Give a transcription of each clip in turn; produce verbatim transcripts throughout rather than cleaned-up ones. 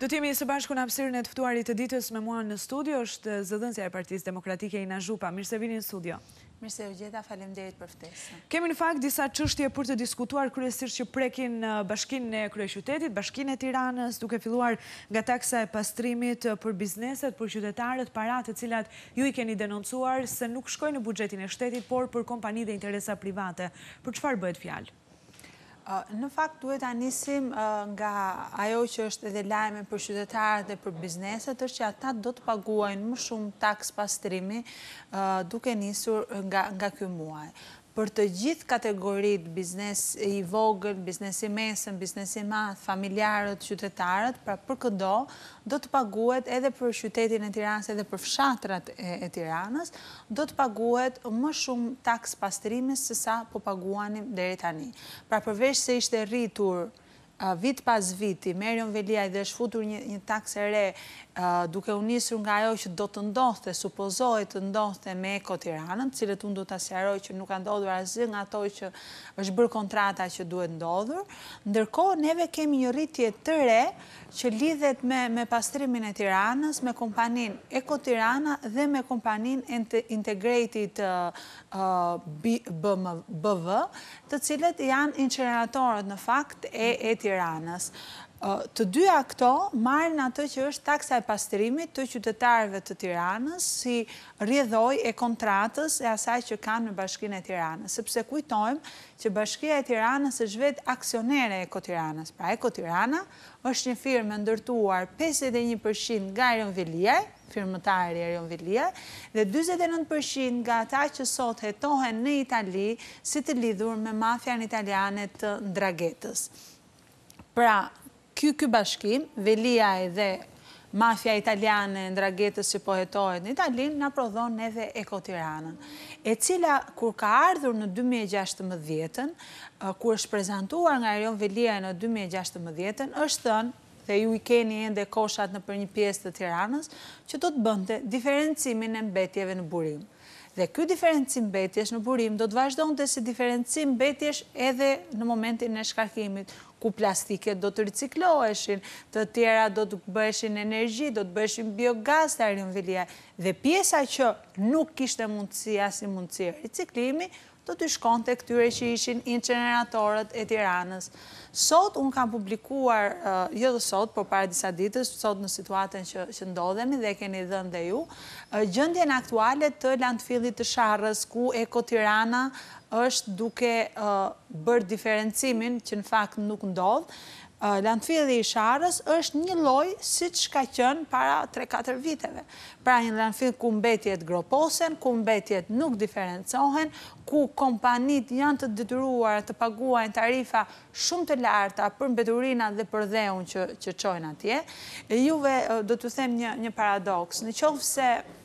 Do t'jemi së bashku në hapësirën e të ftuarit të ditës me mua në studio, është zëdhënësja e Partisë Demokratike Ina Zhupa. Mirë se vini në studio. Mirë se u gjeta, faleminderit për ftesën. Kemi në fakt disa çështje për të diskutuar kryesisht që prekin bashkinë e kryeqytetit, bashkinë e Tiranës, duke filluar nga taksa e pastrimit për bizneset, për qytetarët, paratë të cilat ju i keni denoncuar se nuk shkojnë në buxhetin e shtetit, por për kompani dhe interesa private. Për çfarë bëhet fjalë? Në fakt duhet ta nisim nga ajo që është edhe lajme për qytetarët dhe për bizneset, është që ata do të paguajnë më shumë taks pastrimi duke nisur nga nga ky muaj. Për të gjithë kategoritë, biznes i vogël, biznes i mesëm, biznes i madh, familjarët, qytetarët, pra për këdo do të paguhet edhe për qytetin e Tiranës edhe për fshatrat e, e Tiranës, do të paguhet më shumë taks pastrimi se sa po paguanim deri tani. Pra përveç se ishte rritur vit pas viti, Merion Veliaj dhe është futur një, një taks e re uh, duke u nisur nga ajo që do të ndodhte, supozohet të ndodhte me Eko Tiranën, cilët unë do të sqaroj që nuk ka ndodhur asgjë nga ato që është bërë kontrata që duhet ndodhur. Ndërkohë neve kemi një rritje të re që lidhet me, me pastrimin e Tiranës, me kompanin Eko Tirana dhe me kompanin Integrated uh, uh, B V, të cilët janë incineratorët në fakt e, e Tiranës. Uh, të dyja këto marrin atë që është taksa e pastrimit të qytetarëve të Tiranës si rrjedhoj e kontratës e asaj që kanë në Bashkinë e Tiranës, sepse kujtojmë që Bashkia e Tiranës është vetë aksionere e Eko Tiranës. Pra Eko Tirana është një firmë ndërtuar pesëdhjetë e një përqind nga Erion Veliaj, firmëtari Erion Veliaj, dhe dyzet e nëntë përqind nga ata që sot hetohen në Itali si të lidhur me mafian italiane të Ndragetës. Pra, ky ky bashkim, Veliaj dhe mafia italiane Ndragetës që po hetohet në Italinë, na prodhon edhe Eko Tiranën, e cila kur ka ardhur në dy mijë e gjashtëmbëdhjetë, kur është prezantuar nga Erion Veliaj në dy mijë e gjashtëmbëdhjetë, është thënë, dhe ju i keni ende koshat në për një pjesë të Tiranës, që do të bënte diferencimin e mbetjeve në burim. Dhe ky diferencim mbetjesh në burim do të vazhdonte si diferencim mbetjesh edhe në momentin e shkarkimit, ku plastiket do të ricikloheshin, të tjera do të bëheshin energji, do të bëheshin biogaz të Erion Veliaj, dhe pjesa që nuk kishte mundësi as i mundësi riciklimi, do të shkonte këtyre që ishin incineratorët e Tiranës. Sot unë kam publikuar, uh, jo dhe sot, por para disa ditës, sot në situatën që, që ndodhemi dhe keni dhënë dhe ju, uh, gjendjen aktuale të landfillit të Sharrës, ku Eko Tirana është duke uh, bërë diferencimin, që në fakt nuk ndodh. Uh, landfilli i Sharrës është një lloj siç ka qenë para tre katër viteve. Pra një landfill ku mbetjet groposen, ku mbetjet nuk diferencohen, ku kompanit janë të detyruar të paguajnë tarifa shumë të larta për mbeturina dhe për dheun që, që çojnë atje. E juve uh, do t'ju them një, një paradoks. Në qoftë se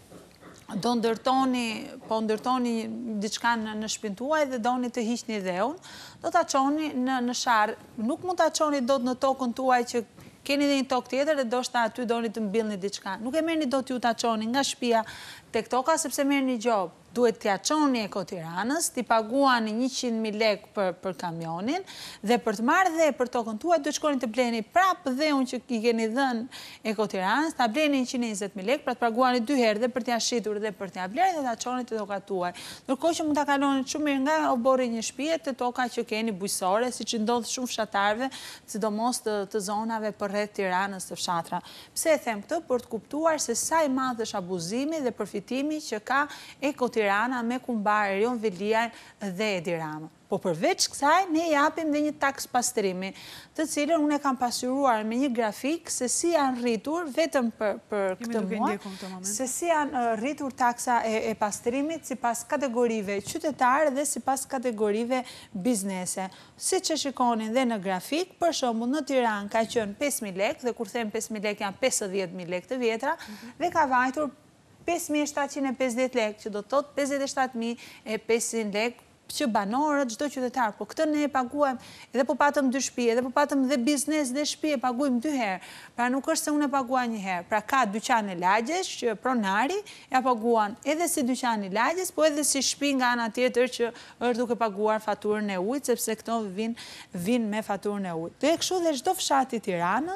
do ndërtoni, po ndërtoni diçka në, në shtëpinë tuaj dhe doni të hiqni dheun, do ta çoni në në sharr. Nuk mund ta çoni dot në tokën tuaj që keni dhe një tokë tjetër dhe ndoshta aty doni të mbillni diçka. Nuk e merrni dot ju ta çoni nga shtëpia tek toka sepse merrni gjobë. Duhet t'ja çoni Eko Tiranës, t'i paguani njëqind mijë lekë për, për kamionin, dhe për të marrë dhe për tokën tuaj, duhet shkoni të bleni prapë dheun që i keni dhënë Eko Tiranës, ta bleni njëqind e njëzet mijë lekë, pra të paguani dy herë dhe për t'ja shitur dhe për t'ja blerë dhe ta çoni të tokat tuaj. Ndërkohë që mund ta kaloni shumë mirë nga oborri një shtëpie te toka që keni bujqësore, siç ndodh shumë fshatarëve, sidomos të, të zonave përreth Tiranës të fshatra. Pse e them këtë? Për të kuptuar se sa i madh është abuzimi dhe përfitimi që ka Eko Tirana me kumbar Erion Veliaj dhe Edi Rama. Po përveç kësaj, ne japim dhe një taks pastrimi, të cilën unë e kam pasuruar me një grafik se si janë rritur, vetëm për, për këtë muaj, se si janë rritur taksa e, e pastrimit si pas kategorive qytetare dhe si pas kategorive biznese. Si që shikonin dhe në grafik, për shembull në Tiranë ka qenë pesë mijë lekë, dhe kur them pesë mijë lekë janë pesëdhjetë mijë lekë të vjetra, mm-hmm. dhe ka vajtur pesë mijë shtatëqind e pesëdhjetë lekë, që do të thotë pesëdhjetë e shtatë mijë e pesëqind lekë që banorët, çdo qytetar, po këtë ne e paguajmë, edhe po patëm dy shtëpi, edhe po patëm dhe biznes dhe shtëpi, e paguajmë dy herë. Pra nuk është se unë e paguaj një herë. Pra ka dyqan e lagjes që pronari ja paguan edhe si dyqan i lagjes, po edhe si shtëpi nga ana tjetër që është duke paguar faturën e ujit, sepse këto vijnë vijnë me faturën e ujit. Dhe kështu dhe çdo fshat i Tiranës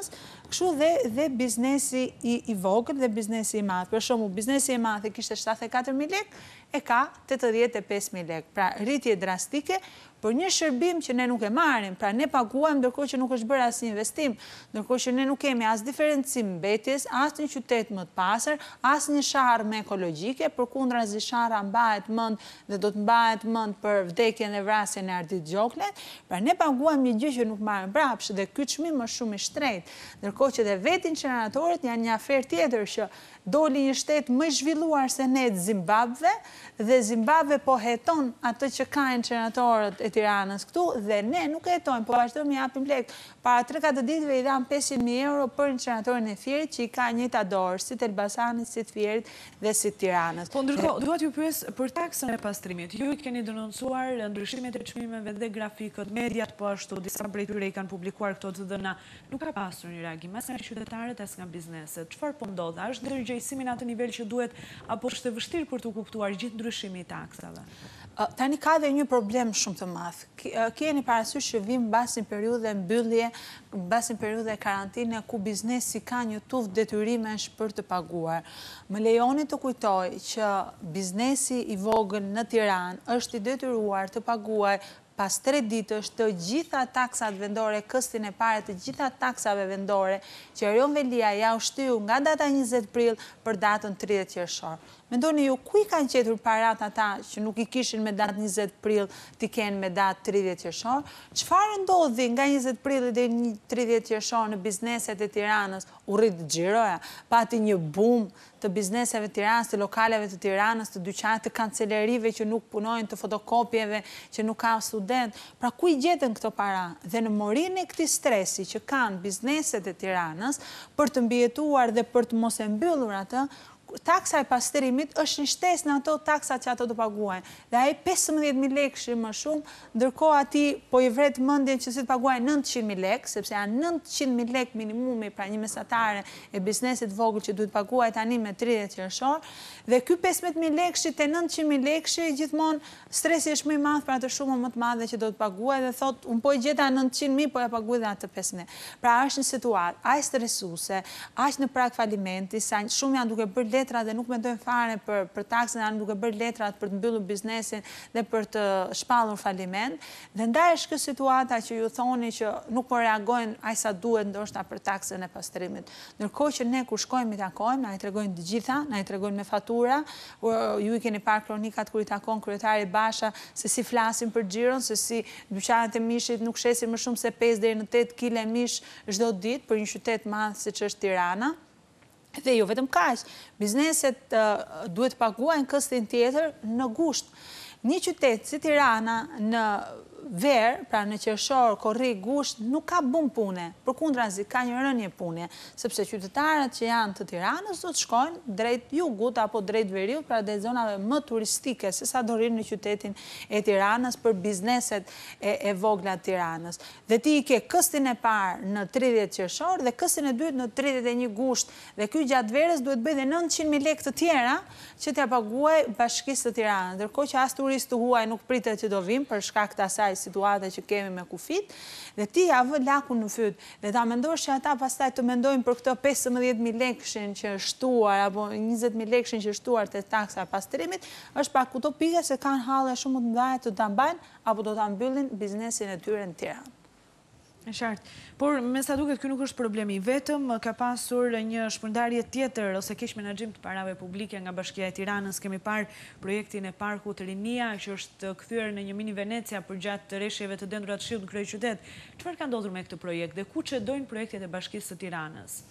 Kështu dhe, dhe biznesi i, i vogël dhe biznesi i madh. Për shembull, biznesi i madh e kishte shtatëdhjetë e katër mijë lekë, e ka tetëdhjetë e pesë mijë lekë. Pra rritje drastike për një shërbim që ne nuk e marrim, pra ne paguajmë ndërkohë që nuk është bërë asnjë investim, ndërkohë që ne nuk kemi as diferencim mbetjes, as një qytet më të pastër, as një sharrë ekologjike, përkundrazi sharra mbahet mend dhe do të mbahet mend për vdekjen e vrasjen e ardit gjoklet, pra ne paguajmë një gjë që nuk marrim brapsh dhe ky çmim është shumë i shtrenjtë, ndërkohë që dhe vetë inceneratorët janë një aferë tjetër që doli një shtet më i zhvilluar se ne Zimbabwe dhe Zimbabwe po heton atë që ka inceneratorët e Tiranës këtu dhe ne nuk e hetojmë, po vazhdojmë i japim lek. Para tre katër ditëve i dham pesëqind mijë euro për inceneratorin e Fierit që i ka njëjta dorë, si të Elbasanit, si të Fierit dhe si të Tiranës. Po ndërkohë, dua t'ju pyes për taksën e pastrimit. Ju keni denoncuar ndryshimet e çmimeve dhe grafikët, mediat po ashtu, disa prej tyre i kanë publikuar këto të dhëna. Nuk ka pasur një reagim as nga qytetarët as nga bizneset. Çfarë po ndodh? Është ndërgjegjësimi në atë nivel që duhet apo është e vështirë për të kuptuar gjithë ndryshimi i taksave? Tani ka dhe një problem shumë të madh. Keni parasysh që vim mbas një periudhe mbyllje, mbas një periudhe karantine ku biznesi ka një tuftë detyrimesh për të paguar. Më lejoni të kujtoj që biznesi i vogël në Tiranë është i detyruar të paguaj pas tre ditësh të gjitha taksat vendore, këstin e pare të gjitha taksave vendore, që Erion Velia ja u shtyu nga data njëzet prill për datën tridhjetë qershor. Mendoni ju, ku i kanë qetur parat ata që nuk i kishin me datë njëzet prill, t'i kenë me datë tridhjetë qershor? Çfarë ndodhi nga njëzet prill dhe tridhjetë qershor në bizneset e Tiranës? U rrit xhiroja, pati një boom të bizneseve të Tiranës, të lokaleve të Tiranës, të dyqanet të kancelerive që nuk punojnë, të fotokopjeve që nuk ka student. Pra ku i gjetën këto para? Dhe në morinë e këtij stresi që kanë bizneset e Tiranës për të mbijetuar dhe për të mos e mbyllur atë, taksa e pastrimit është një shtesë në ato taksat që ato të paguajnë. Dhe ai pesëmbëdhjetë mijë lekë më shumë, ndërkohë ati po i vret mendjen që si të paguajnë nëntëqind mijë lekë, sepse janë nëntëqind mijë lekë minimumi, pra një mesatare e biznesit vogël që duhet paguaj tani me tridhjetë qershor, dhe ky pesëmbëdhjetë mijë lekë te nëntëqind mijë lekë gjithmonë stresi është më i madh për atë shumë më të madhe që do të paguaj dhe thotë un po i gjeta nëntëqind mijë, po ja paguaj dhe atë pesëmbëdhjetë. Pra është një situatë aq stresuese, aq në prag falimenti, sa shumë janë duke bërë letra dhe nuk mendojnë fare për, për taksën, janë duke bërë letrat për të mbyllur biznesin dhe për të shpallur faliment. Dhe ndaj është kjo situata që ju thoni që nuk po reagojnë aq sa duhet ndoshta për taksën e pastrimit. Ndërkohë që ne kur shkojmë i takojmë, na i tregojnë të gjitha, na i tregojnë me fatura. Ju i keni parë kronikat kur i takon kryetari Basha se si flasin për xhiron, se si dyqanet e mishit nuk shesin më shumë se pesë deri në tetë kile mish çdo ditë për një qytet madh siç është Tirana. Dhe jo vetëm kaq, bizneset uh, duhet paguajnë këstin tjetër në gusht. Një qytet si Tirana në verë, pra në qershor, korrik, gusht, nuk ka bum pune, përkundrazi ka një rënje pune, sepse qytetarët që janë të Tiranës do të shkojnë drejt jugut apo drejt veriut, pra drejt zonave më turistike, se sa do rrinë në qytetin e Tiranës për bizneset e, e vogla të Tiranës. Dhe ti i ke këstin e parë në tridhjetë qershor dhe këstin e dytë në tridhjetë e një gusht, dhe ky gjatë verës duhet bëj dhe nëntëqind mijë lekë të tjera që t'ja paguaj Bashkisë të Tiranës, ndërkohë që as turistë huaj nuk pritet që do vinë për shkak të asaj situate që kemi me kufit, dhe ti ja vë lakun në fyt, dhe ta mendosh që ata pastaj të mendojnë për këto pesëmbëdhjetë mijë lekëshin që është shtuar, apo njëzet mijë lekëshin që është shtuar të taksa e pastrimit, është pak utopike se kanë halle shumë të mëdha të ta mbajnë, apo do ta mbyllin biznesin e tyre në Tiranë. E qartë. Por me sa duket ky nuk është problemi vetëm, ka pasur një shpërndarje tjetër ose keq menaxhim të parave publike nga Bashkia e Tiranës. Kemi parë projektin e parkut Rinia që është kthyer në një mini Venecia përgjatë rreshjeve të dendura të shiut në kryeqytet. Çfarë ka ndodhur me këtë projekt dhe ku çdojnë projektet e Bashkisë së Tiranës?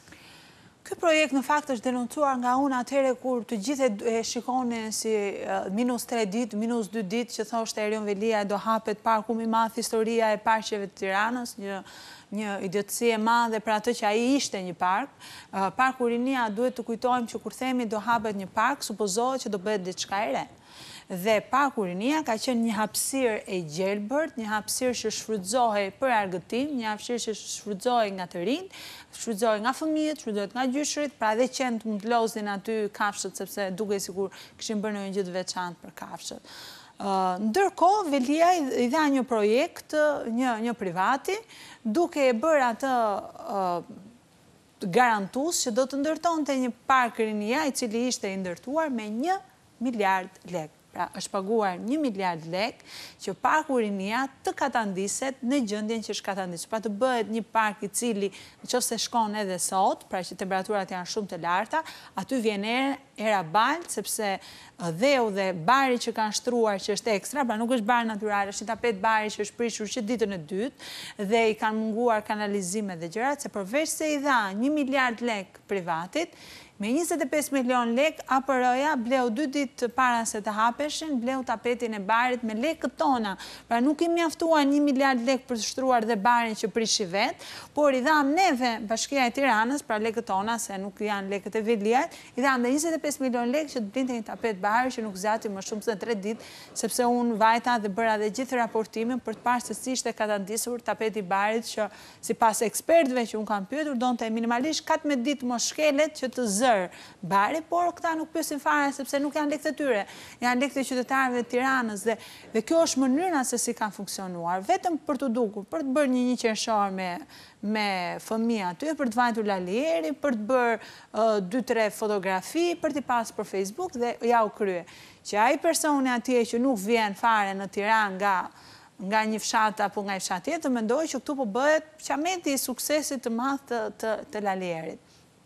Ky projekt në fakt është denoncuar nga unë atëherë kur të gjithë e shikonin si minus tre ditë, minus dy ditë që thoshte Erion Velia do hapet parku më i madh historia e parqeve të Tiranës, një një idiotësi e madhe për atë që ai ishte një park. Parku Rinia duhet të kujtojmë që kur themi do hapet një park, supozohet që do bëhet diçka e re. Dhe parku Rinia ka qenë një hapësirë e gjelbërt, një hapësirë që shfrytëzohej për argëtim, një hapësirë që shfrytëzohej nga të rinj, shfrytëzohej nga fëmijët, shfrytëzohej nga gjyshrit, pra dhe qenë të mund të lozin aty kafshët, sepse duke sigur kishin bërë një gjë të veçantë për kafshët. Uh, ndërkohë, Velia i dha një projekt, një, një privati, duke e bërë atë uh, garantus që do të ndërtonte një park rinia i cili ishte i ndërtuar me një miliard lek. Pra, është paguar një miliard lek që parku rinia të katandiset në gjendjen që është katandisur. Pra të bëhet një park i cili nëse shkon edhe sot, pra që temperaturat janë shumë të larta, aty vjen era balë, sepse dheu dhe bari që kanë shtruar që është ekstra, pra nuk është bari natyral, është një tapet bari që është prishur që ditën e dytë dhe i kanë munguar kanalizime dhe gjërat, se përveç se i dha një miliard lek privatit, me njëzet e pesë milion lek, A P R-ja bleu dy ditë para se të hapeshin, bleu tapetin e barit me lekët tona. Pra nuk i mjaftua një miliard lek për të shtruar dhe barin që prishi vetë, por i dham neve Bashkia e Tiranës, pra lekët tona, se nuk janë lekët e Veliajt, i dham dhe njëzet e pesë milion lek që të blinte një tapet bari që nuk zati më shumë se tre ditë, sepse unë vajta dhe bëra dhe gjithë raportimin për të parë se si ishte katandisur tapeti barit që si pas ekspertve që unë kam pyetur, donte minimalisht katërmbëdhjetë ditë mos shkelet që të zë bari, por këta nuk pyesin fare sepse nuk janë lekët e tyre, janë lekët e qytetarëve të Tiranës dhe, dhe kjo është mënyra se si kanë funksionuar, vetëm për të dukur, për të bërë një një qershor me, me fëmija aty, për të vajtur lalieri, për të bërë uh, dy tre fotografi, për t'i pas për Facebook dhe ja u krye. Që ai personi atje që nuk vjen fare në Tiranë nga nga një fshat apo nga një fshat tjetër, mendoj që këtu po bëhet qameti i suksesit të madh të, të, të lalierit.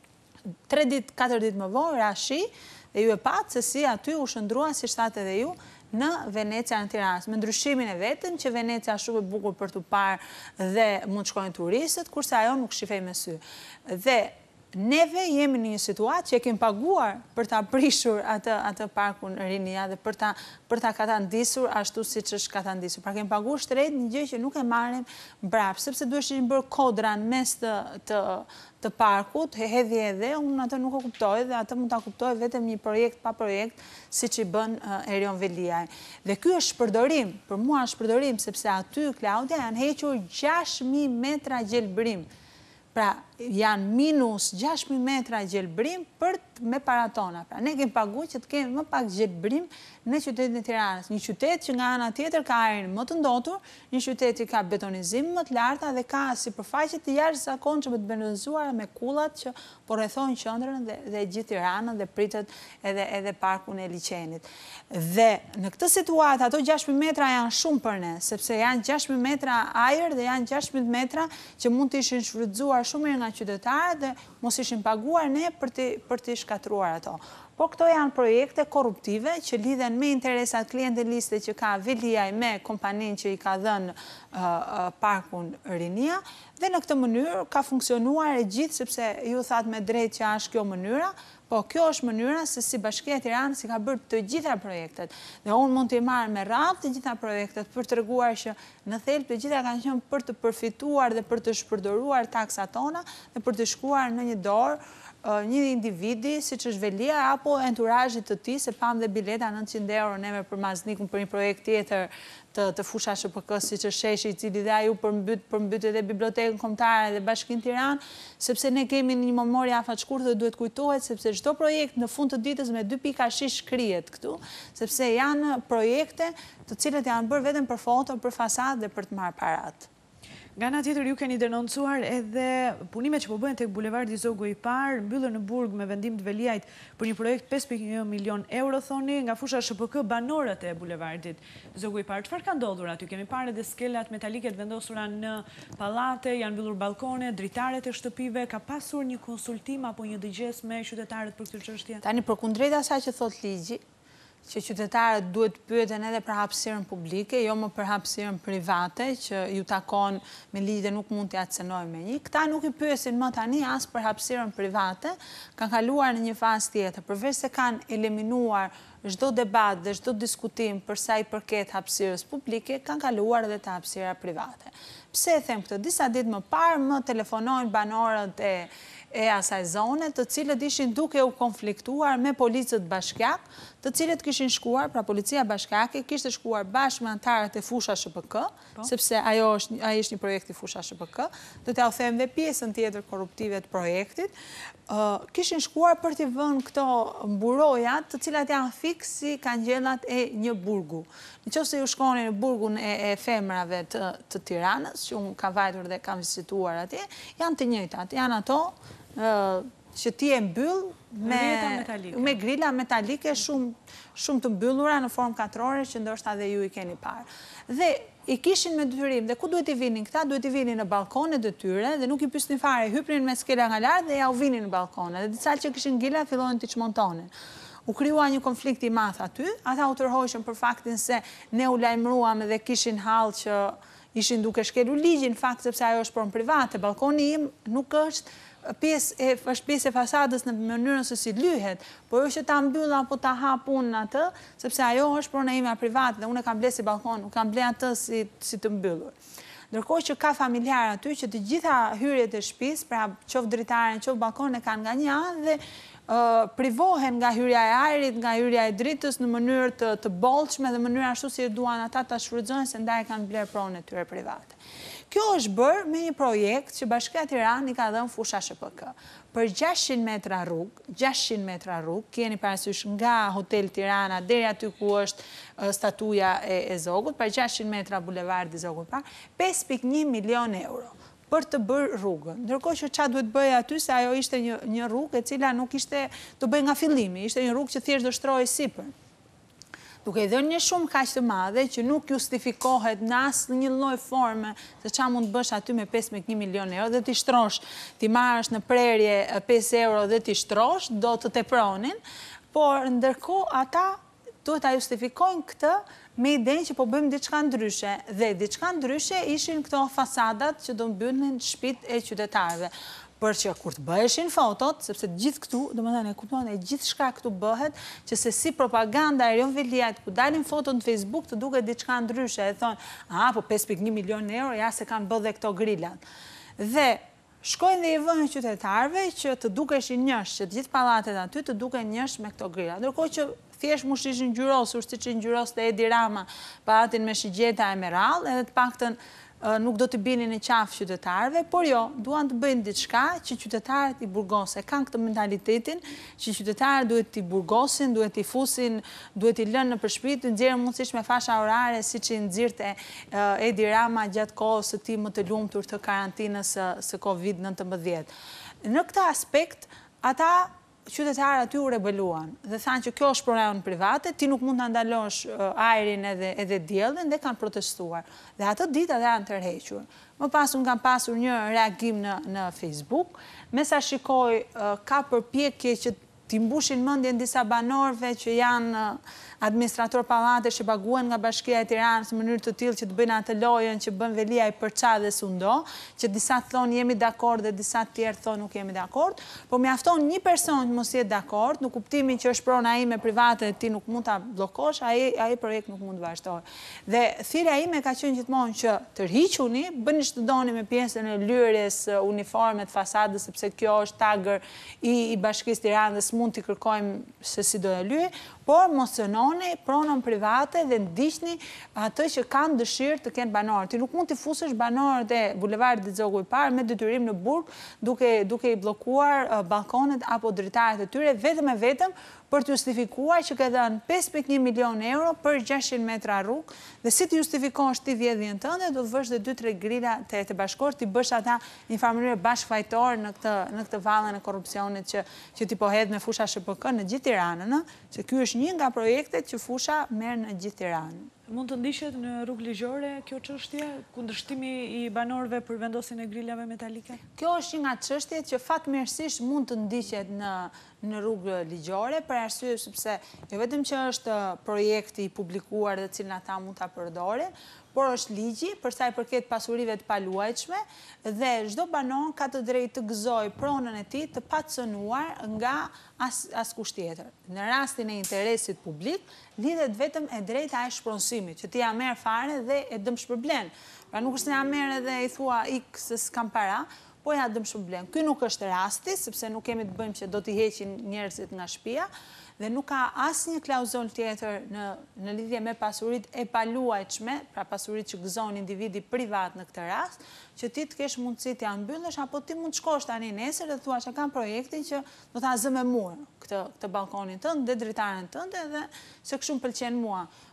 Tre ditë, katër ditë më vonë, rashi, dhe ju e patë se si aty u shëndrua si shtatë edhe ju në Venecia në Tiranës. Me ndryshimin e vetëm që Venecia shumë e bukur për të parë dhe mund shkojnë turistët, kurse ajo nuk shifej me sy. Dhe neve jemi në një situatë që e kemi paguar për ta prishur atë, atë parkun rinia dhe për ta, për ta katandisur ashtu si që është katandisur. Pra kemi paguar shtrejt një gjë që nuk e marrim mbrapsht, sepse duhet që bërë kodra në mes të, të të parkut, hedhje edhe, unë atë nuk e kuptoj dhe atë mund ta kuptoj vetëm një projekt pa projekt, si që i bën uh, Erion Veliaj. Dhe ky është shpërdorim, për mua është shpërdorim, sepse aty, Klaudia, janë hequr gjashtë mijë metra gjelbrim. Pra, janë minus gjashtë mijë metra gjelbrim për me paratona. Pra, ne kemi pagu që të kemi më pak gjelbrim në qytetin e Tiranës. Një qytet që nga ana tjetër ka ajrin më të ndotur, një qytet që ka betonizim më të larta dhe ka sipërfaqe të jashtëzakonshme të betonizuara me kullat që po rrethojnë qendrën dhe, dhe gjithë Tiranën dhe pritet edhe edhe parkun e liçenit. Dhe në këtë situatë ato gjashtë mijë metra janë shumë për ne, sepse janë gjashtë mijë metra ajër dhe janë gjashtë mijë metra që mund të ishin shfrytzuar shumë mirë nga qytetarët dhe mos ishin paguar ne për të për të shkatruar ato. Po këto janë projekte korruptive që lidhen me interesat klienteliste që ka Veliaj me kompaninë që i ka dhënë uh, uh, parkun rinia dhe në këtë mënyrë ka funksionuar e gjithë sepse ju thatë me drejt që është kjo mënyra, po kjo është mënyra se si Bashkia e Tiranës si ka bërë të gjitha projektet. Dhe unë mund t'i marrë me radhë të gjitha projektet për të treguar që në thelb të gjitha kanë qenë për të përfituar dhe për të shpërdoruar taksat tona dhe për të shkuar në një dorë një individi, si që është Velia, apo enturazhit të ti, se pam dhe bileta nëntëqind euro neve për maznikun për një projekt tjetër të, të fusha Sh P K-s, si që sheshi i cili dhe aju përmbyt, përmbyt edhe bibliotekën kombëtare dhe Bashkinë Tiranë, sepse ne kemi një memorje afat shkurtë dhe duhet kujtohet, sepse çdo projekt në fund të ditës me dy pika shish shkrihet këtu, sepse janë projekte të cilët janë bërë vetëm për foto, për fasadë dhe për të marrë parat. Nga ana tjetër ju keni denoncuar edhe punimet që po bëhen tek bulevardi Zogu i Parë, mbyllur në burg me vendim të Veliajt për një projekt pesë pikë një milion euro thoni nga fusha Sh P K banorët e bulevardit Zogu i Parë. Çfarë ka ndodhur aty? Kemi parë edhe skelat metalike të vendosura në pallate, janë mbyllur balkone, dritaret e shtëpive, ka pasur një konsultim apo një dëgjes me qytetarët për këtë çështje? Tani përkundrejt asaj që thot ligji, që qytetarët duhet pyeten edhe për hapësirën publike, jo më për hapësirën private, që ju takon me ligj dhe nuk mund t'ja cenojnë me një. Këta nuk i pyesin më tani as për hapësirën private, kanë kaluar në një fazë tjetër, përveç se kanë eliminuar çdo debat dhe çdo diskutim për sa i përket hapësirës publike, kanë kaluar edhe te hapësira private. Pse e them këtë? Disa ditë më parë më telefonojnë banorët e e asaj zone, të cilët ishin duke u konfliktuar me policët bashkiak, të cilët kishin shkuar, pra policia bashkiake kishte shkuar bashkë me antarët e fusha Sh P K, po? Sepse ajo është, ai është një projekt i fusha Sh P K, do t'ja u them dhe pjesën tjetër korruptive të projektit, uh, kishin shkuar për t'i vënë këto mburojat, të cilat janë fikse si kangjellat e një burgu. Nëse ju shkoni në burgun e, e femrave të, të Tiranës, që unë kam vajtur dhe kam vizituar atje, janë të njëjtat, janë ato që ti e mbyll me grila metalike shumë të mbyllura në formë katrore që ndoshta dhe ju i keni parë. Dhe i kishin me detyrim dhe ku duhet i vinin këta, duhet i vinin në balkonet e tyre dhe nuk i pyesnin fare, hypnin me skela nga lart dhe ja u vinin në balkone. Dhe disa që kishin gila fillonin të çmontonin. U krijua një konflikt i madh aty, ata u tërhoqën për faktin se ne u lajmëruam dhe kishin hall që ishin duke shkelur ligjin, fakt sepse ajo është pronë private. Balkoni im nuk është pjesë e, është pjesë e fasadës në mënyrën se si lyhet, por jo që ta mbyll apo ta hap unë atë, sepse ajo është prona ime private dhe unë e kam ble si balkon, nuk kam ble atë si, si të mbyllur. Ndërkohë që ka familjarë aty që të gjitha hyrjet e shtëpisë, pra qoftë dritaren, qoftë balkon e kanë nga një anë dhe Uh, privohen nga hyrja e ajrit, nga hyrja e dritës në mënyrë të, të bollshme dhe mënyrë ashtu si duan ata ta shfrytëzojnë se ndaj kanë bler pronë e tyre private. Kjo është bërë me një projekt që Bashkia e Tiranës i ka dhënë fusha sh p k. Për gjashtëqind metra rrugë, gjashtëqind metra rrugë, keni parasysh nga Hotel Tirana deri aty ku është uh, statuja e, e Zogut, për gjashtëqind metra bulevardi Zogut Park, pesë pikë një milion euro për të bërë rrugën. Ndërkohë që çfarë duhet bëjë aty, se ajo ishte një, një rrugë e cila nuk ishte të bëjë nga fillimi, ishte një rrugë që thjesht do shtrohej sipër. Duke i dhënë një shumë kaq të madhe që nuk justifikohet në asnjë lloj forme se çfarë mund të bësh aty me pesë pikë një milion euro dhe ti shtrosh, ti marrësh në prerje pesë euro dhe ti shtrosh, do të tepronin, por ndërkohë ata duhet ta justifikojnë këtë me idenë që po bëjmë diçka ndryshe dhe diçka ndryshe ishin këto fasadat që do mbyllnin shtëpitë e qytetarëve. Për që kur të bëheshin fotot, sepse gjithë këtu, domethënë e kupton e gjithë shka këtu bëhet, që se si propaganda e Rion Veliajt, ku dalin fotot në Facebook të duket diçka ndryshe, e thonë, a, po pesë pikë një milion euro, ja se kanë bë dhe këto grilat. Dhe shkojnë dhe i vënë qytetarëve që të dukeshin njësh, që të gjithë pallatet aty të duken njësh me këto grila. Ndërkohë që thjesht mush ishin ngjyrosur, siç i ngjyroste Edi Rama pallatin me shigjeta emerald, edhe të paktën nuk do të binin në qafë qytetarëve, por jo, duan të bëjnë diçka që qytetarët i burgosin. Kanë këtë mentalitetin që qytetarët duhet t'i burgosin, duhet t'i fusin, duhet t'i lënë në përshpit, të nxjerrën mundësisht me fasha orare, si që i nxirrte Edi Rama gjatë kohës së tij më të lumtur të karantinës së Covid nineteen. Në këtë aspekt, ata qytetarët aty u rebeluan dhe thanë që kjo është pronë private, ti nuk mund të ndalosh ajrin edhe, edhe diellin dhe kanë protestuar. Dhe atë ditë ata janë tërhequr. Më pas unë kam pasur një reagim në, në Facebook, me sa shikoj ka përpjekje që t'i mbushin mendjen disa banorëve që janë administrator pallate që paguhen nga Bashkia e Tiranës në mënyrë të tillë që të bëjnë atë lojën që bën Velia i për ça dhe sundo, që disa thonë jemi dakord dhe disa të tjerë thonë nuk jemi dakord, por mjafton një person që mos jetë dakord, në kuptimin që është prona ime private dhe ti nuk mund ta bllokosh, ai ai projekt nuk mund të vazhdojë. Dhe thirrja ime ka qenë gjithmonë që tërhiquni, bëni ç'të doni me pjesën e lyerjes uniforme të fasadës, sepse kjo është tagër i, i Bashkisë Tiranës, mund t'i kërkojmë se si do e lyej, por mos cënoni pronën private dhe ndiqni atë që kanë dëshirë të kenë banorë. Ti nuk mund t'i fusësh banorët e bulevardit Zogu i Parë me detyrim në burg, duke, duke i bllokuar uh, balkonet apo dritarët e tyre, vetëm e vetëm për të justifikuar që ka dhënë pesë pikë një milion euro për gjashtëqind metra rrugë, dhe si të justifikosh ti vjedhjen tënde, do të vësh dhe dy tre grila të të bashkuar, ti bësh ata në farë mënyrë bashkëfajtor në këtë në këtë vallën e korrupsionit që që ti po hedh me fusha sh p k në gjithë Tiranën, që ky është një nga projektet që fusha merr në gjithë Tiranën. Mund të ndiqet në rrugë ligjore kjo çështje, kundërshtimi i banorëve për vendosjen e grilave metalike? Kjo është një nga çështjet që fatmirësisht mund të ndiqet në në rrugë ligjore, për arsye sepse jo vetëm që është projekti i publikuar dhe cilin ata mund ta përdorin, por është ligji për sa i përket pasurive të paluajtshme dhe çdo banor ka të drejtë të gëzojë pronën e tij të pacënuar nga as askush tjetër. Në rastin e interesit publik, lidhet vetëm e drejta e shpronësimit, që ti ja merr fare dhe e dëm shpërblen. Pra nuk është se ja merr edhe i thua ik se s'kam para, po ja dëm shpërblen. Ky nuk është rasti, sepse nuk kemi të bëjmë që do t'i heqin njerëzit nga shtëpia, dhe nuk ka asnjë klauzul tjetër në, në lidhje me pasuritë e paluajtshme, pra pasuritë që gëzon individi privat në këtë rast, që ti të kesh mundësi t'ja mbyllësh, apo ti mund të shkosh tani nesër dhe thua që kam projektin që do ta zë me mua këtë, këtë balkonin tënd dhe dritaren tënde dhe se kështu më pëlqen mua.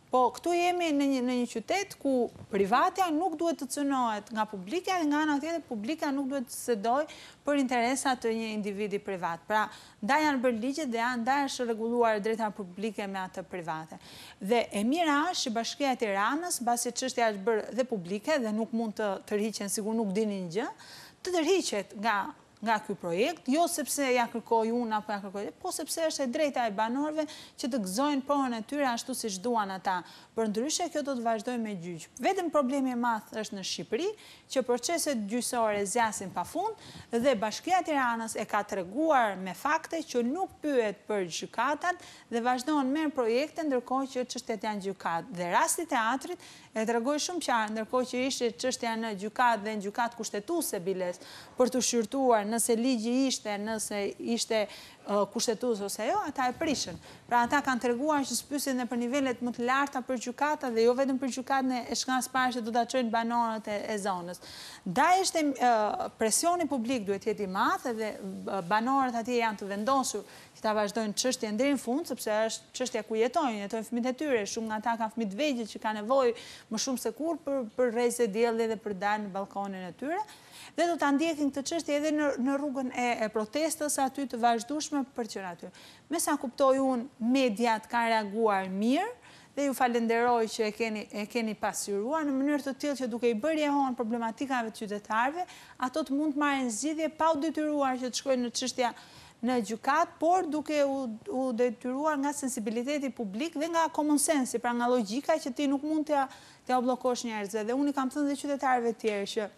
Po këtu jemi në një, në një qytet ku privatja nuk duhet të cënohet nga publika dhe nga ana tjetër publika nuk duhet të cedoj për interesat të një individi privat. Pra, ndaj janë bërë ligjet dhe janë ndaj është rregulluar drejta publike me atë private. Dhe e mira është që Bashkia e Tiranës, mbasi çështja është bërë dhe publike dhe nuk mund të tërhiqen, sigur nuk dini një gjë, të tërhiqet nga nga ky projekt, jo sepse ja kërkoj unë apo ja kërkoj, po sepse është e drejta e banorëve që të gëzojnë punën e tyre ashtu siç duan ata. Përndryshe kjo do të vazhdojë me gjyq. Vetëm problemi i madh është në Shqipëri, që proceset gjyqësore zgjasin pafund dhe Bashkia e Tiranës e ka treguar me fakte që nuk pyet për gjykatat dhe vazhdon merr projekte ndërkohë që çështjet janë gjykat. Dhe rasti i teatrit e tregoi shumë qartë, ndërkohë që ishte çështja në gjykat dhe në gjykat kushtetuese biles për të shqyrtuar nëse ligji ishte, nëse ishte uh, kushtetues ose jo, ata e prishën. Pra ata kanë treguar që spysin dhe për nivelet më të larta për gjykata dhe jo vetëm për gjykatën e shkallës parë që do ta çojnë banorët e, e zonës. Ndaj është uh, presioni publik duhet jetë i madh dhe uh, banorët atje janë të vendosur që ta vazhdojnë çështjen deri në fund, sepse është çështja ku jetojnë, jetojnë fëmijët e tyre, shumë nga ata kanë fëmijë të vegjël që kanë nevojë më shumë se kur për për rrezë dielli dhe për dalë në balkonin e tyre. Dhe do ta ndjekin këtë çështje edhe në, në rrugën e, e protestës aty të vazhdueshme për qenë aty. Me sa kuptoj unë, mediat kanë reaguar mirë dhe ju falenderoj që e keni, e keni pasqyruar në mënyrë të tillë që duke i bërë jehon problematikave të qytetarëve, ato të mund të marrin zgjidhje pa u detyruar që të shkojnë në çështja në gjykat, por duke u, u detyruar nga sensibiliteti publik dhe nga common sense, pra nga logjika që ti nuk mund t'ja, t'ja bllokosh njerëzve. Dhe unë i kam thënë dhe qytetarëve të tjerë që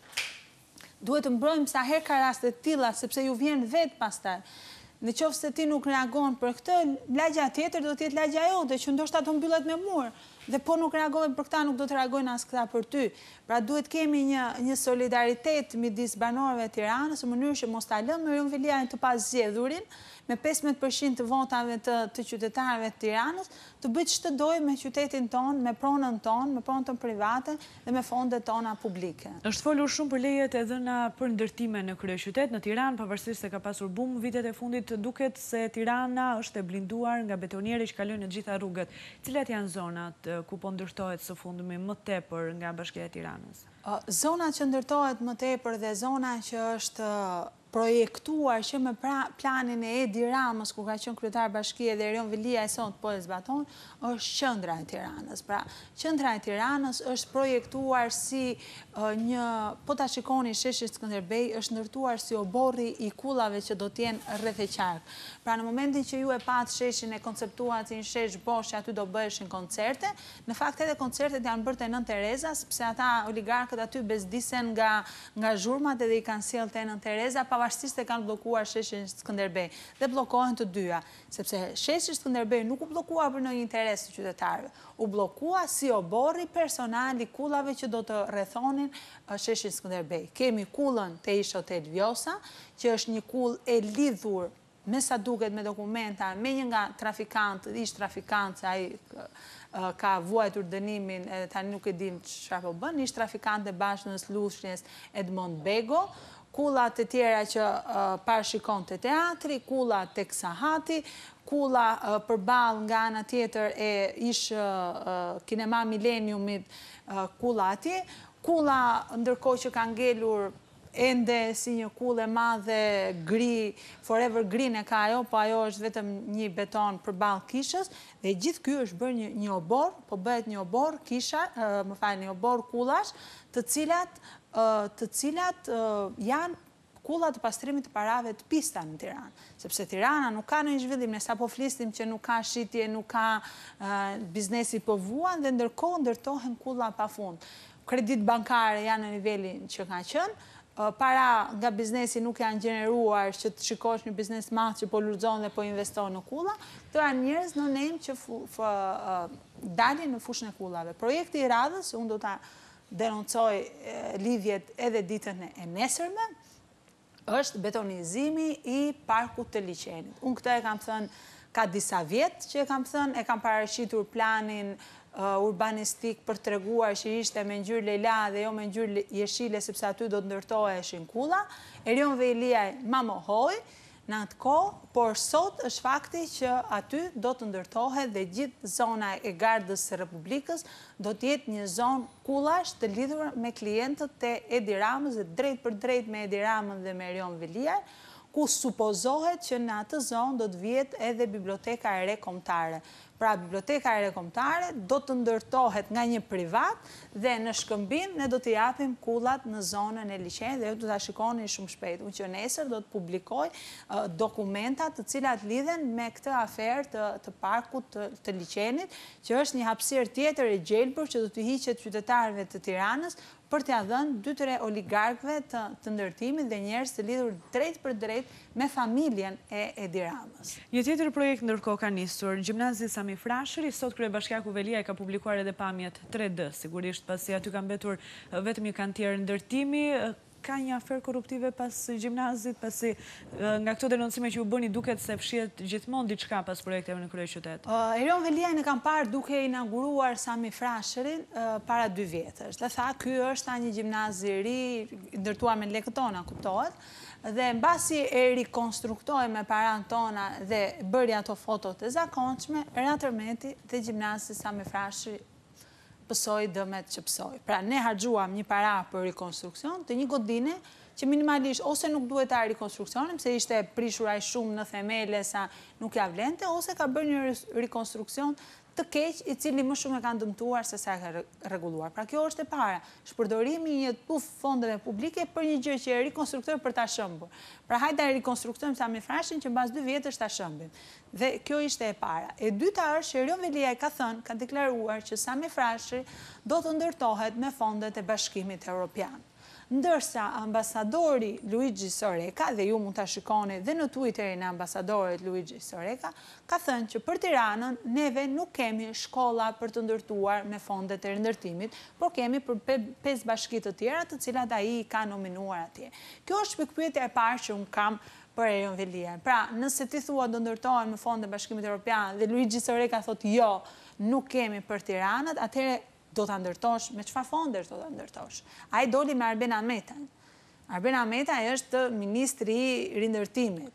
duhet të mbrojmë sa herë ka raste të tilla, sepse ju vjen vetë pastaj. Në qoftë se ti nuk reagon për këtë, lagja tjetër do të jetë lagja jote, që ndoshta të mbyllet me mur. Dhe po nuk reagove për këta, nuk do të reagojnë as këta për ty. Pra duhet kemi një, një solidaritet midis banorëve të Tiranës, në mënyrë që mos ta lëmë Rritjen Veliajin të pazgjedhurin, me pesëmbëdhjetë përqind të votave të, të qytetarëve të Tiranës, të bëjë ç'të dojë me qytetin ton, me pronën ton, me pronën private dhe me fondet tona publike. Është folur shumë për lejet e dhëna për ndërtime në kryeqytet, në Tiranë, pavarësisht se ka pasur bum vitet e fundit, duket se Tirana është e blinduar nga betonieri që kalojnë në të gjitha rrugët. Cilat janë zonat ku po ndërtohet së fundmi më tepër nga Bashkia e Tiranës? Zona që ndërtohet më tepër dhe zona që është projektuar që me pra, planin e Edi Ramës, ku ka qenë kryetar bashkie dhe Rritjen Veliaj sot po e zbaton, është qendra e Tiranës. Pra, qendra e Tiranës është projektuar si uh, një, po ta shikoni sheshi Skënderbej, është ndërtuar si oborri i kullave që do të jenë rreth e qark. Pra, në momentin që ju e pat sheshin e konceptuar si një shesh bosh që aty do bëheshin koncerte, në fakt edhe koncertet janë bërë te Nën Tereza, sepse ata oligarkët aty bezdisen nga nga zhurmat edhe i kanë sjellë te Nën Tereza, pavarësisht se kanë bllokuar sheshin Skënderbej. Dhe bllokohen të dyja, sepse sheshi Skënderbej nuk u bllokua për ndonjë interes të qytetarëve, u bllokua si oborri personal i kullave që do të rrethonin sheshin Skënderbej. Kemi kullën te Ish Hotel Vjosa, që është një kull e lidhur me sa duket me dokumenta, me një nga trafikant, ish trafikant, se ai ka vuajtur dënimin, edhe tani nuk e dim çfarë po bën, ish trafikant e bashkës Lushnjës Edmond Bego, kullat e tjera që uh, parashikon të teatri, kullat tek Sahati, kulla uh, përballë nga ana tjetër e ish uh, kinema Millenniumit, uh, kulla atje, kulla ndërkohë që ka ngelur ende si një kullë e madhe gri, forever green e ka ajo, po ajo është vetëm një beton përballë kishës, dhe gjithë ky është bërë një, një obor, po bëhet një obor kisha, uh, më fal, një obor kullash, të cilat uh, të cilat uh, janë kulla të pastrimit të parave të pista në Tiranë. Sepse Tirana nuk ka në një zhvillim, ne sa po flistim që nuk ka shitje, nuk ka uh, biznesi po vuan, dhe ndërkohë ndërtohen kulla pafund. Kredit bankare janë në nivelin që ka qenë, para nga biznesi nuk janë gjeneruar që të shikosh një biznes madh që po lulëzon dhe po investon në kulla, të janë njerëz në nejmë që dalin në fushën e kullave. Projekti i radhës, unë do ta denoncoj lidhjet edhe ditën e nesërme, është betonizimi i parkut të liçenit. Unë këtë e kam thënë ka disa vjetë që e kam thënë, e kam parashitur planin Uh, urbanistik për treguar që ishte me ngjyrë lejla dhe jo me ngjyrë jeshile, sepse aty do të ndërtoheshin kulla. Rritjen Veliaj ma mohoi, në atë kohë, por sot është fakti që aty do të ndërtohet dhe gjithë zona e Gardës së Republikës do të jetë një zonë kullash të lidhur me klientët e Edi Ramës dhe drejt për drejt me Edi Ramën dhe me Erion Veliaj, ku supozohet që në atë zonë do të vjetë edhe biblioteka e re kombëtare. Pra, biblioteka e re kombëtare do të ndërtohet nga një privat dhe në shkëmbim ne do të japim kullat në zonën e liçenit dhe ju do ta shikoni shumë shpejt. Unë që nesër do të publikoj uh, dokumenta të cilat lidhen me këtë aferë të, të parkut të, të liçenit, që është një hapësirë tjetër e gjelbër që do të hiqet qytetarëve të Tiranës për t'ia dhënë dy tre oligarkëve të, të ndërtimit dhe njerëz të lidhur drejt për drejt me familjen e Edi Ramës. Një tjetër projekt ndërkohë ka nisur, Gjimnazi Sami Frashëri, sot kryebashkiaku Veliaj ka publikuar edhe pamjet tre D, sigurisht pasi aty ka mbetur vetëm një kantier ndërtimi. Ka një aferë korruptive pas gjimnazit, pasi nga këto denoncime që u bëni duket se fshihet gjithmonë diçka pas projekteve në kryeqytet. Uh, Erion Veliaj në kam parë duke inauguruar Sami Frashërin uh, para dy vjetësh. Dhe tha, ky është një gjimnaz i ri, ndërtuar me lekët tona, kuptohet. Dhe mbasi e rikonstruktoi me paranë tona dhe bëri ato fotot e zakonshme, era tërmeti dhe gjimnazi Sami Frashëri pësoj dëmet që pësoj. Pra, ne harxuam një para për rekonstruksion të një godine që minimalisht ose nuk duhet ta rekonstruksionim, se ishte prishur aq shumë në themele sa nuk ja vlente, ose ka bërë një rekonstruksion të keq, i cili më shumë e kanë dëmtuar se sa ka rregulluar. Pra kjo është e para, shpërdorimi i një tuf fondeve publike për një gjë që e rikonstruktoi për ta shëmbur. Pra hajde ta rikonstruktojmë Sami Frashin që mbas dy vjetësh ta shëmbim. Dhe kjo ishte e para. E dyta është që Erion Veliaj ka thënë, ka deklaruar që Sami Frashi do të ndërtohet me fondet e Bashkimit Evropian. Ndërsa ambasadori Luigi Soreka, dhe ju mund ta shikoni dhe në Twitterin e ambasadorit Luigi Soreka, ka thënë që për Tiranën neve nuk kemi shkolla për të ndërtuar me fondet e rindërtimit, por kemi për pesë bashki të tjera të cilat ai i ka nominuar atje. Kjo është pikpyetja e parë që unë kam për Erion Veliaj. Pra, nëse ti thua do ndërtohen me fondet e Bashkimit Evropian dhe Luigi Soreka thotë jo, nuk kemi për Tiranën, atëherë do të ndërtosh, me çfarë fondesh do të ndërtosh? Ai doli me Arben Ahmetan. Arben Ahmeta është ministri i rindërtimit,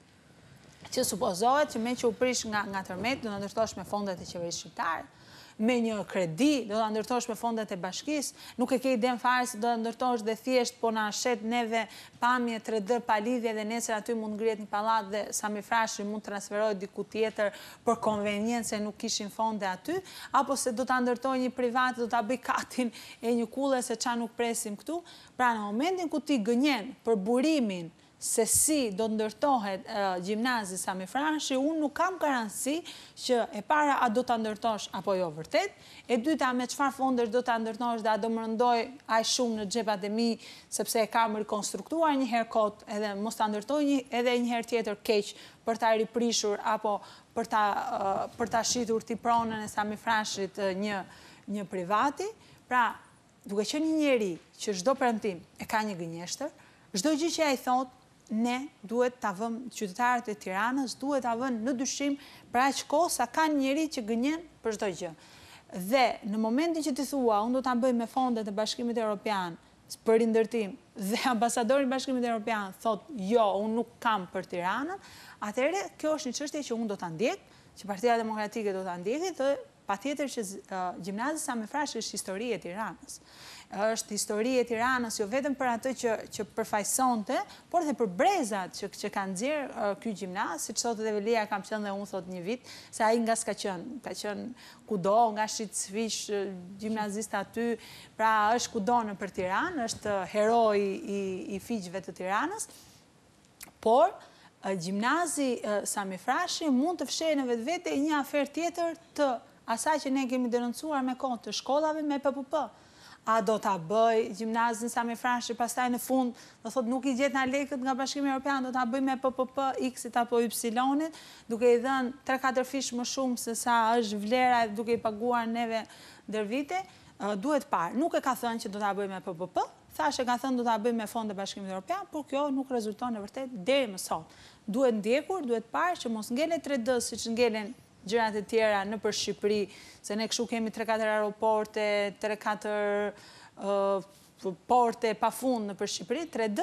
që supozohet që me që u prish nga, nga tërmet, do të ndërtosh me fondet e qeverisë shqiptare, me një kredi, do të ndërtosh me fondet e bashkisë, nuk e ke iden fare se do të ndërtosh dhe thjesht po na shet neve pamje tre D pa lidhje dhe nesër aty mund ngrihet një pallat dhe Sami Frashi mund transferohet diku tjetër për konveniencë se nuk kishin fonde aty, apo se do ta ndërtoj një privat, do ta bëj katin e një kulle se ça nuk presim këtu. Pra në momentin ku ti gënjen për burimin se si do ndërtohet uh, gjimnazi Sami Frashi, unë nuk kam garanci që e para a do të ndërtosh apo jo vërtet, e dyta me çfarë fondesh do të ndërtosh dhe a do më rëndoj aq shumë në xhepat e mi, sepse e kam rikonstruktuar një herë kot edhe mos ta ndërtoj një, edhe një herë tjetër keq për ta riprishur apo për ta, uh, për ta shitur tipronën e Sami Frashit uh, një, një privati. Pra, duke qenë një njeri që çdo premtim e ka një gënjeshtër, çdo gjë që ai thotë, ne duhet ta vëmë, qytetarët e Tiranës duhet ta vënë në dyshim për aq kohë sa ka njëri që gënjen për çdo gjë. Dhe në momentin që ti thua, unë do ta bëj me fondet e Bashkimit Evropian për rindërtim dhe ambasadori i Bashkimit Evropian thotë jo, unë nuk kam për Tiranën, atëherë kjo është një çështje që unë do ta ndjek, që Partia Demokratike do ta ndjekë, dhe patjetër që uh, gjimnazi Sami Frashi është histori e Tiranës. Është histori e Tiranës, jo vetëm për atë që, që përfaqësonte, por dhe për brezat që, që kanë nxjerr uh, ky gjimnaz, siç thotë edhe Velia, kam qenë dhe unë thot një vit, se ai nga s'ka qenë, ka qenë kudo, nga Shitësvish, uh, gjimnazist aty, pra është kudo në për Tiranë, është heroi i, i fiqve të Tiranës, por uh, gjimnazi uh, Sami Frashi mund të fshehë në vetvete një aferë tjetër të asaj që ne kemi denoncuar me kohë të shkollave me P P P. A do ta bëj gjimnazin Sami Frashi, pastaj në fund do thotë nuk i gjet na lekët nga Bashkimi Evropian, do ta bëj me P P P X-it apo Y-it, duke i dhënë tre katër fish më shumë se sa është vlera duke i paguar neve ndër vite, uh, duhet parë. Nuk e ka thënë që do ta bëj me P P P, thashë ka thënë do ta bëj me fonde Bashkimit Evropian, por kjo nuk rezulton në vërtet deri më sot. Duhet ndjekur, duhet parë që mos ngelen tre D siç ngelen gjërat e tjera në për Shqipëri, se ne kështu kemi tre katër aeroporte, tre katër uh, porte pa fund në për Shqipëri, tre D,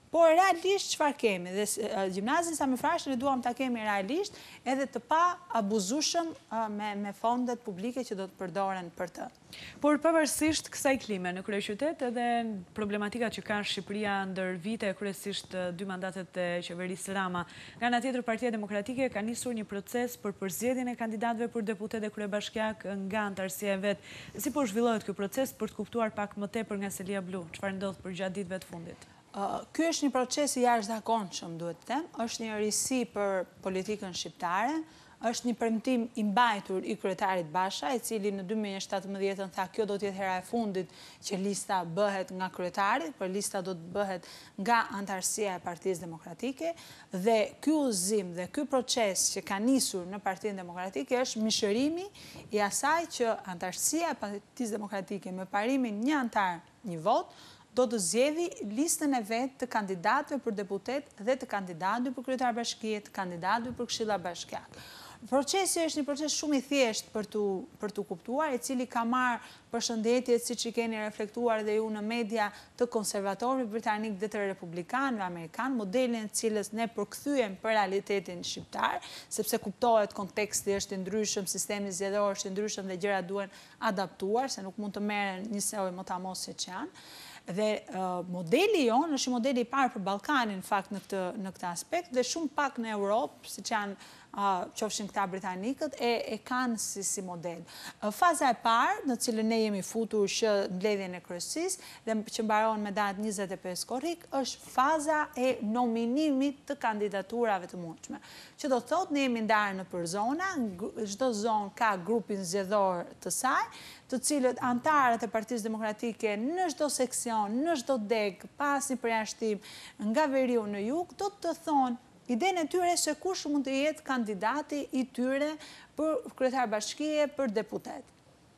Por realisht çfarë kemi? Dhe gjimnazin Sami Frashën e duam ta kemi realisht edhe të pa abuzueshëm me, me fondet publike që do të përdoren për të. Por pavarësisht kësaj klime në kryeqytet edhe problematikat që ka Shqipëria ndër vite, kryesisht dy mandatet e qeverisë Rama, nga ana tjetër Partia Demokratike ka nisur një proces për përzgjedhjen e kandidatëve për deputet e kryebashkiak nga antarësia e vet. Si po zhvillohet ky proces për të kuptuar pak më tepër nga Selia Blu, çfarë ndodh për gjatë ditëve të fundit? Ky është një proces i jashtëzakonshëm, duhet të them, është një risi për politikën shqiptare, është një premtim i mbajtur i kryetarit Basha, i cili në dy mijë e shtatëmbëdhjetë tha kjo do të jetë hera e fundit që lista bëhet nga kryetari, por lista do të bëhet nga antarësia e Partisë Demokratike, dhe ky udhëzim dhe ky proces që ka nisur në Partinë Demokratike është mishërimi i asaj që antarësia e Partisë Demokratike me parimin një antar, një vot, do të zgjedhë listën e vet të kandidatëve për deputet dhe të kandidatëve për kryetar bashkie, të kandidatëve për këshilla bashkiake. Procesi është një proces shumë i thjeshtë për tu për tu kuptuar, i cili ka marrë përshëndetjet siç i keni reflektuar dhe ju në media të konservatorëve britanik dhe të republikanëve amerikan, modelin e cilës ne përkthyem për realitetin shqiptar, sepse kuptohet konteksti është i ndryshëm, sistemi zgjedhor është i ndryshëm dhe gjërat duhen adaptuar, se nuk mund të merren njësoj motamos siç janë. Dhe uh, modeli jonë është modeli i parë për Ballkanin në fakt në këtë në këtë aspekt dhe shumë pak në Europë, siç janë uh, qofshin këta britanikët e e kanë si si model. Uh, faza e parë në cilën ne jemi futur që mbledhjen e kryesisë dhe që mbaron me datë njëzet e pesë korrik është faza e nominimit të kandidaturave të mundshme. Që do të thotë ne jemi ndarë në për zona, çdo zonë ka grupin zgjedhor të saj, të cilët antarët e Partisë Demokratike në çdo seksion, në çdo deg, pas një përjashtim nga veriu në jug, do të thonë idenë e tyre se kush mund të jetë kandidati i tyre për kryetar bashkie, për deputet.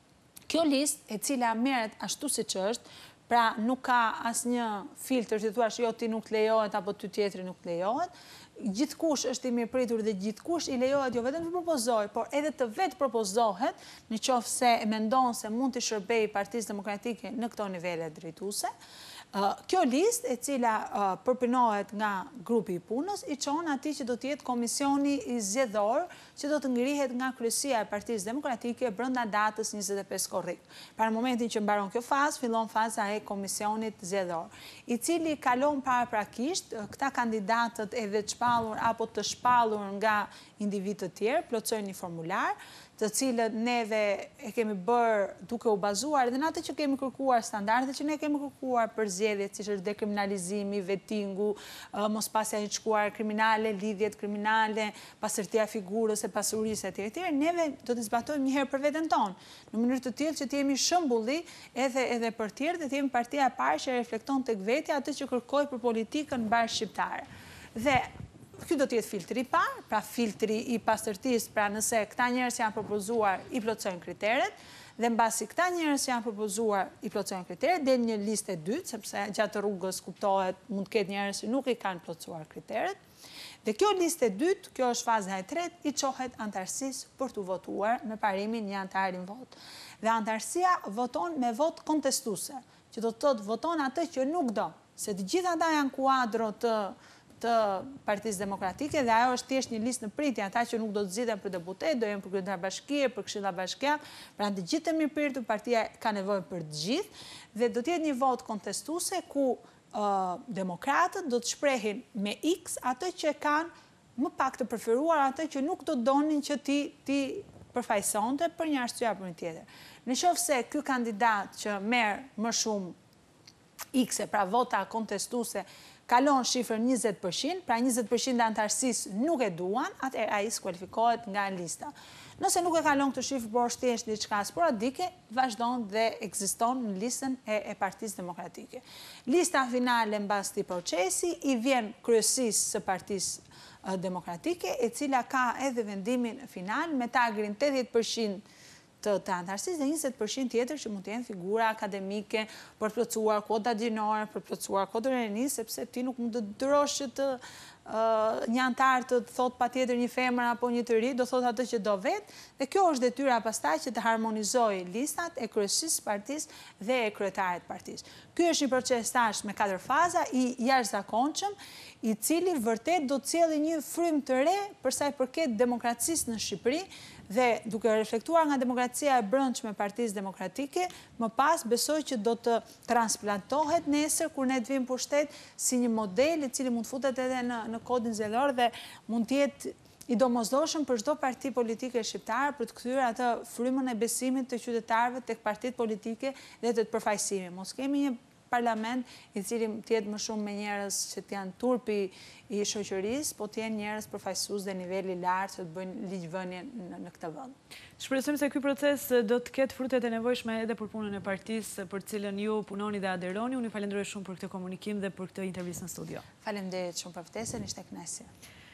Kjo listë, e cila merret ashtu siç është, pra nuk ka asnjë filtr që thuash jo ti nuk lejohet apo ty tjetri nuk lejohet, gjithkush është i mirëpritur dhe gjithkush i lejohet jo vetëm të propozojë, por edhe të vetë propozohet në qoftë se mendon se mund të shërbejë Partisë Demokratike në këto nivele drejtuese. Uh, kjo listë e cila uh, përpinohet nga grupi i punës i çon atij që do të jetë komisioni i zgjedhor që do të ngrihet nga kryesia e Partisë Demokratike brenda datës njëzet e pesë korrik. Para momentin që mbaron kjo fazë, fillon faza e komisionit zgjedhor, i cili kalon paraprakisht uh, këta kandidatët e veçpallur apo të shpallur nga individ të tjerë plotësojnë një formular, të cilët neve e kemi bërë duke u bazuar edhe në atë që kemi kërkuar, standardet që ne kemi kërkuar për zgjedhjet, siç është dekriminalizimi, vetingu, mospasja e shkuar kriminale, lidhjet kriminale, pasërtia figurës e pasurisë etj etj, neve do të zbatojmë një herë për veten tonë, në mënyrë të tillë që të jemi shembulli edhe edhe për tjerë, dhe të jemi partia e parë që reflekton tek vetja atë që kërkoj për politikën mbar shqiptare. Dhe ky do të jetë filtri i parë, pra filtri i pastërtisë, pra nëse këta njerëz janë propozuar i plotësojnë kriteret, dhe mbasi këta njerëz janë propozuar i plotësojnë kriteret, del një listë e dytë, sepse gjatë rrugës kuptohet mund të ketë njerëz që nuk i kanë plotësuar kriteret. Dhe kjo listë e dytë, kjo është faza e tretë, i çohet antarësisë për të votuar me parimin një antarin vot. Dhe antarësia voton me vot kontestuese, që do të thotë voton atë që nuk do, se të gjithë ata janë kuadro të të Partisë Demokratike dhe ajo është thjesht një listë në pritje, ata që nuk do të zgjidhen për deputet, do jenë për kryetar bashkie, për këshilla bashkiake, pra të gjithë të mirëpiritur, partia ka nevojë për të gjithë dhe do të jetë një vot kontestuese ku uh, demokratët do të shprehin me X atë që kanë më pak të preferuar, atë që nuk do donin që ti ti përfaqësonte për një arsye apo një tjetër. Në qoftë se ky kandidat që merr më shumë X, pra vota kontestuese, kalon shifrën njëzet përqind, pra njëzet përqind e antarësisë nuk e duan, atëherë ai skualifikohet nga lista. Nëse nuk e kalon këtë shifrë, por është thjesht diçka sporadike, vazhdon dhe ekziston në listën e, e Partisë Demokratike. Lista finale mbas këtij procesi i vjen kryesisë së Partisë Demokratike, e cila ka edhe vendimin final me tagrin tetëdhjetë përqind të, të antarësisë dhe njëzet përqind tjetër që mund të jenë figura akademike për plotësuar kuota gjinore, për plotësuar kotën e rinisë, sepse ti nuk mund të dërosh që të një antar të thot pa tjetër një femër apo një të ri, do thot atë që do vetë, dhe kjo është detyra pastaj që të harmonizoj listat e kryesisë partisë dhe e kryetarit partisë. Ky është një proces tash me katër faza i jashtëzakonshëm, i cili vërtet do të sjellë një frym të re për sa i përket demokracisë në Shqipëri, dhe duke reflektuar nga demokracia e brendshme e Partisë Demokratike, më pas besoj që do të transplantohet nesër kur ne të vim pushtet si një model i cili mund të futet edhe në, në kodin zellor dhe mund të jetë i domosdoshëm për çdo parti politike shqiptare për të kthyer atë frymën e besimit të qytetarëve tek partitë politike dhe të përfaqësimit. Mos kemi një parlament i cili të jetë më shumë me njerëz që të janë turpi i shoqërisë, po të jenë njerëz përfaqësues dhe niveli i lartë që të bëjnë ligjvënie në, në këtë vend. Shpresojmë se ky proces do të ketë frutet e nevojshme edhe për punën e partisë për të cilën ju punoni dhe aderoni. Unë ju falenderoj shumë për këtë komunikim dhe për këtë intervistë në studio. Faleminderit shumë për ftesën, ishte kënaqësi.